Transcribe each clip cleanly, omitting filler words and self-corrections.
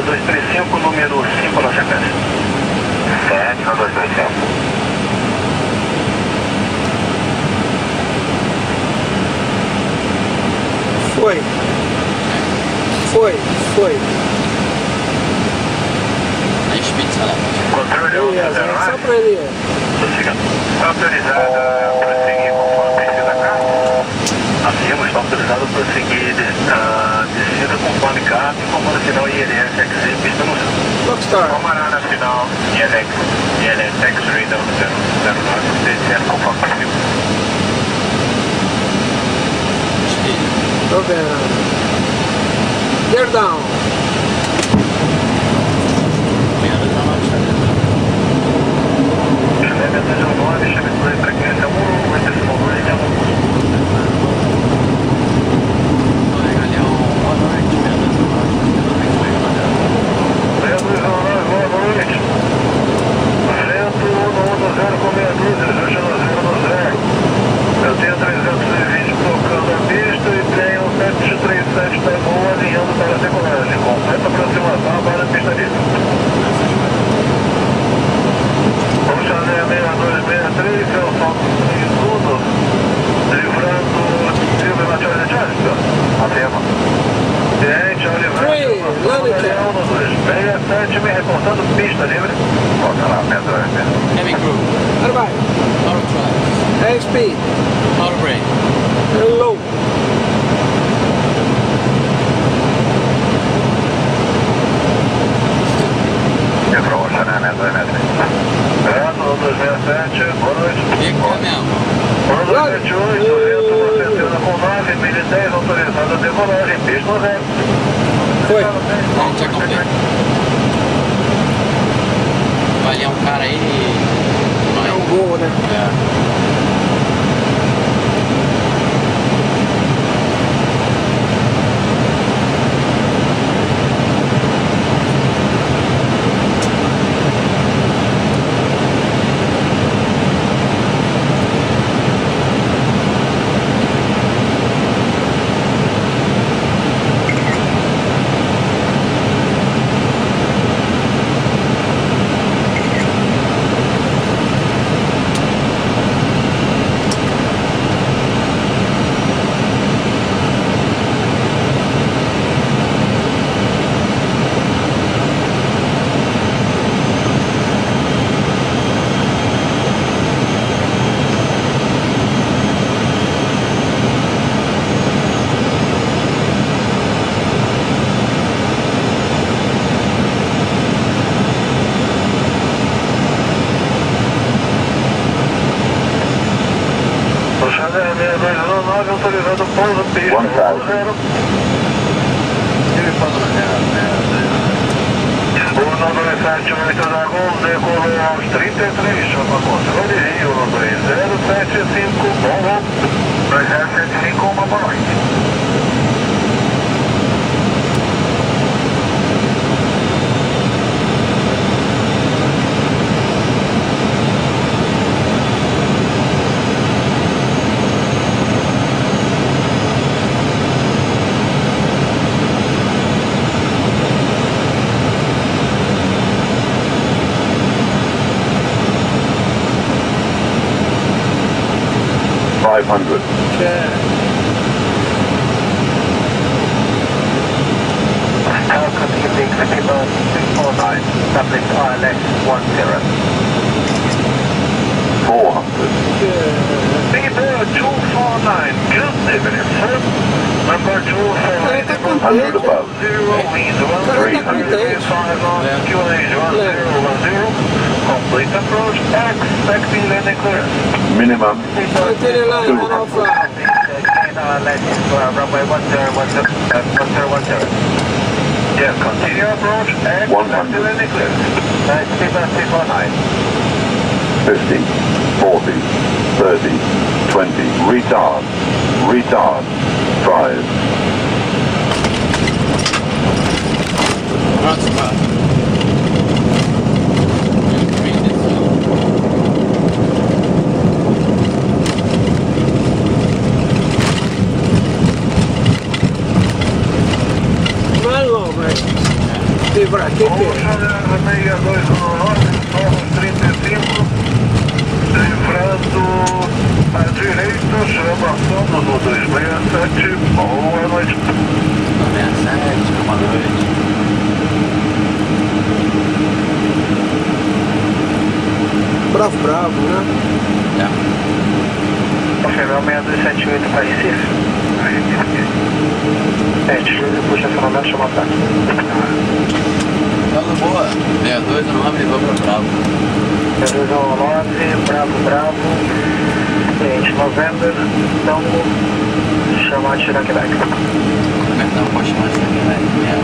235, número 5 na sequência. 7 no 235. Foi. A Spitz lá. Controle Só pra ele. Está autorizado a prosseguir conforme precisa carro? Afirma, está autorizado a prosseguir descida conforme carro, informando final ILS XZ, pista no sul. Rockstar. Camarada final ILS X-Ray 009, descendo conforme possível. Tô vendo. Gear down. Chega 19, chega de frequência 1, decimal 2 de amor. Galeão, boa noite, boa noite. Vento 110 com meia dúzia, ajuste no 0. Eu tenho 320 tocando a pista e tenho 737 da boa alinhando para a decolagem. Completa aproximação para a pista livre. Vamos fazer 6263, que é o salto segundo, livrando Silvio na Charlie Chester. Afirma. Gente, ao livrar Galeão no 267, me reportando pista livre. Volta lá, Pedro. Heavy crew. Agora vai. Auto drive. XP. Auto brake. Hello. Quebrou, Chanel, 2 metros. Grado 267, boa noite. E caminhão. 278, vento centena com 9, 1010, autorizado a decolagem, pista no 0. Foi. Vamos check completo. Avaliar um cara aí. É um gol, né? É. 6209, autorizado pouso, pista 0. O 978 da Gol decolou aos 33, chama a conta de Rio no 2075, bom voo. 2075, uma boa noite. Falcon Evening 649, subject ILS 10. 400. People 249, good evening, sir. Number 249, above. 0, wind 13, 5 on, QNH 1010. Complete approach, expecting landing clearance. Minimum. Aquele lá, Manalfa. Runway 1010. Yeah, continue approach, expecting landing clearance. 649. 50, 40, 30, 20, retard, 5. Rockstar. livrar. Quem que é? Pouso 6219, somos 35, livrando à direita, embarcando no 267, boa noite. 67, boa noite. Bravo, bravo, né? Confirmou 6278 para Recife. Desliga, puxa acionamento, chama ataque. Tá boa, 6219 levou pra Bravo. 6219, Bravo, cliente November, então chama de Quebec. Apertar um pouquinho mais daqui, né?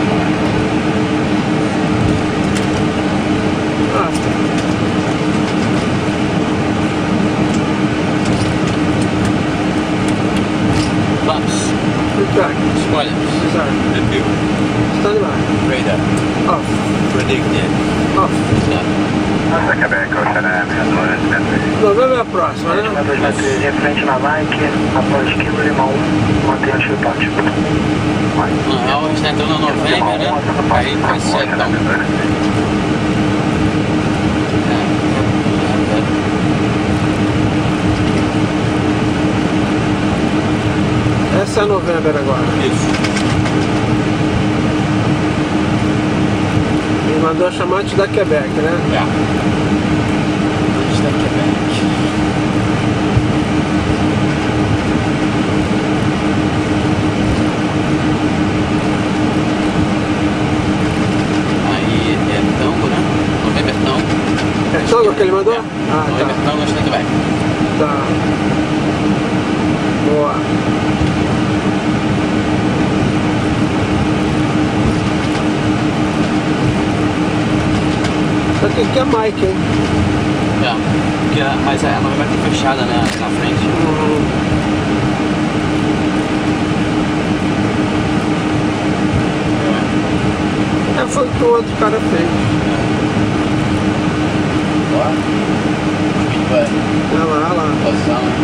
Laps. Escolha. Review. Stand by. Radar. Off. Predicted. Off. Nossa, Quebec, Oceana 6273. Novembro é a próxima, né? 6273, em frente na Nike, após Kilo Lima 1, mantenha o chipate. A gente está entrando na novembro, né? Aí vai ser então. Essa é a novembro agora. Isso. E mandou chamar antes da Quebec, né? Antes da Quebec. Aí é Tango, né? Novembro é Tango. É Tango que ele mandou? Ah, Novembro é Tango, antes da Quebec. tá. Boa. Só que aqui é Mike, hein? Mas a novembro vai ter fechada, né? Na frente. Foi o que o outro cara fez. Ó. Vai. Olha lá. Posição, né?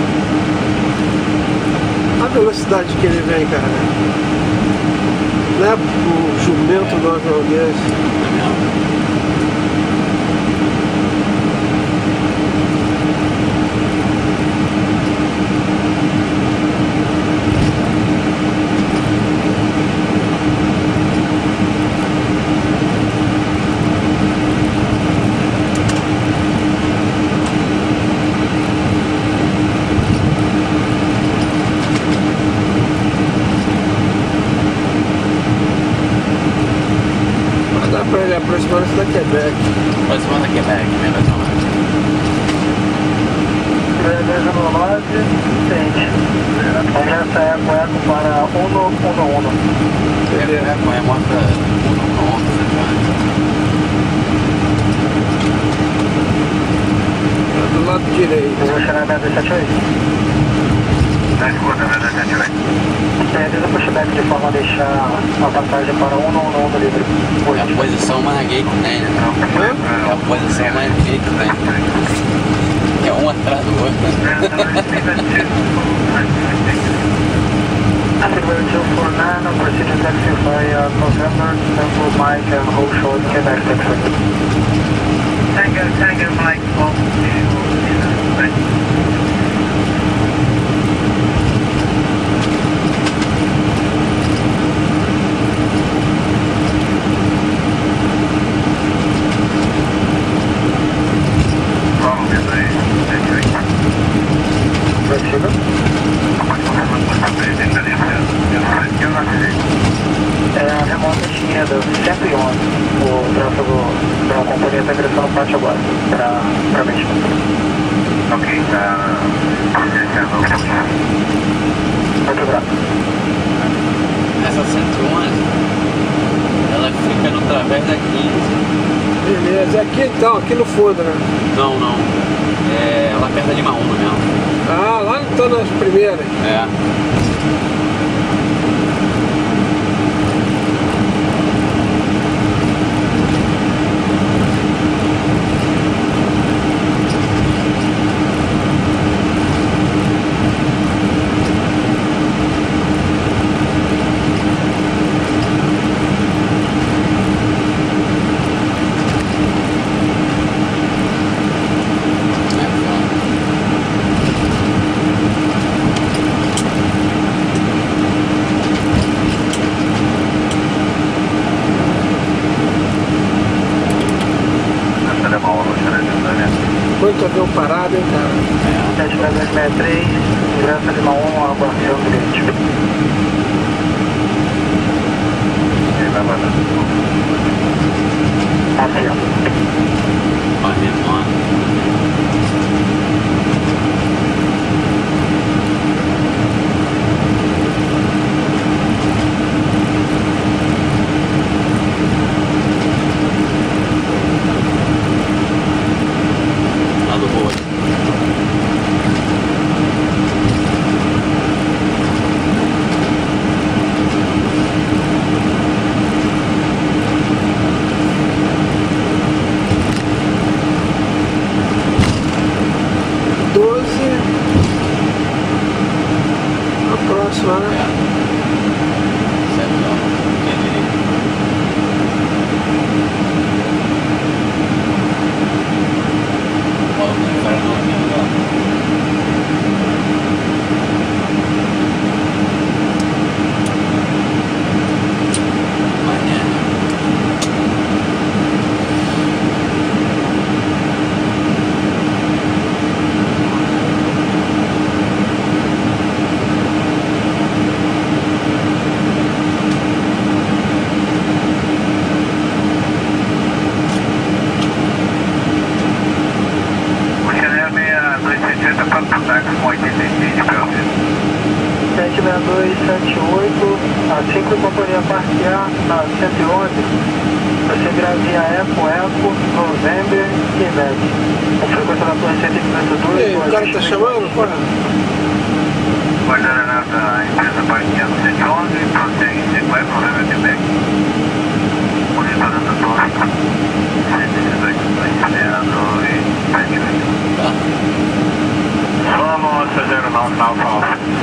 A velocidade que ele vem, cara. Não é o jumento do avião desse. Pra ele aproximar-se da Quebec. Aproximando da Quebec, né? Vai tomar. 3219, entende. Essa é a Cueco para 111. Beleza. É morta Do lado direito. Oceana 6278. Realiza o pushback de forma a deixar a passagem para 111 livre. É a posição mais gay que tem, né? É a posição mais gay que tem. É um atrás do outro. February 249, proceed to taxi via November, Temple Mike and hold short Quebec taxi. Tango Mike, off é a remota esquerda, 111. O tráfego da companhia está ingressando parte agora, para México. Ok, muito obrigado. Essa 111, ela fica no través da 15. Beleza. É aqui então, aqui no fundo, né? Não. É lá perto da Lima 1 mesmo. Ah, lá então nas primeiras. É. muito avião parado, hein, cara? 76263, ingresso Lima 1, aguardando o bilhete. Assim que a companhia parquear na 111, você gravia Eco, November, Quebec. Com frequência na torre 152. Ei, o cara tá chamando? Porra. Guardar a empresa parqueando 111, prossegue em Eco, November, Quebec. Monitorando a torre 118, esperando e 78. Vamos fazer o nosso alfa.